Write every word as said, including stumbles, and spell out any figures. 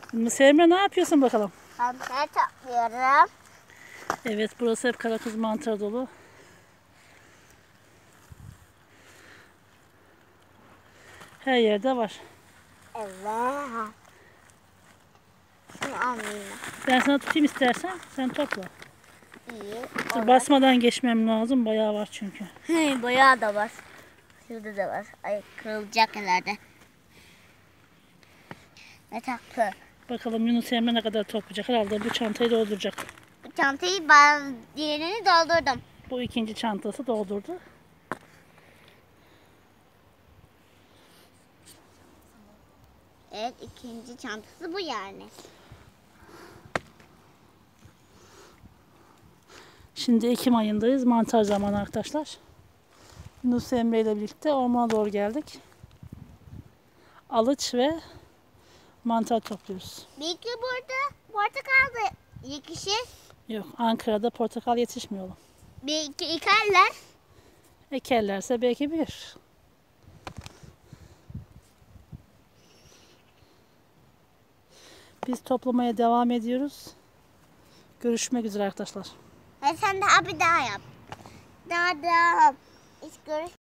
Sevme, ne yapıyorsun bakalım? Mantar topluyorum. Evet, burası hep karakuz mantar dolu. Her yerde var. Evet. Şunu alayım. Ben sana tutayım istersen. Sen topla. İyi. Dur, basmadan geçmem lazım. Bayağı var çünkü. Hey, bayağı da var. Şurada da var. Ay, kırılacak herhalde. Ne taktı? Bakalım Yunus Emre ne kadar toplayacak. Herhalde bu çantayı dolduracak. Bu çantayı ben diğerini doldurdum. Bu ikinci çantası doldurdu. Evet, ikinci çantası bu yani. Şimdi Ekim ayındayız. Mantar zamanı arkadaşlar. Yunus Emre ile birlikte ormana doğru geldik. Alıç ve mantar topluyoruz. Belki burada portakal da yetişir. Yok, Ankara'da portakal yetişmiyor oğlum. Belki ekerler. Ekerlerse belki bir. Biz toplamaya devam ediyoruz. Görüşmek üzere arkadaşlar. Ve sen daha bir daha yap. Daha daha. Hiç görüş.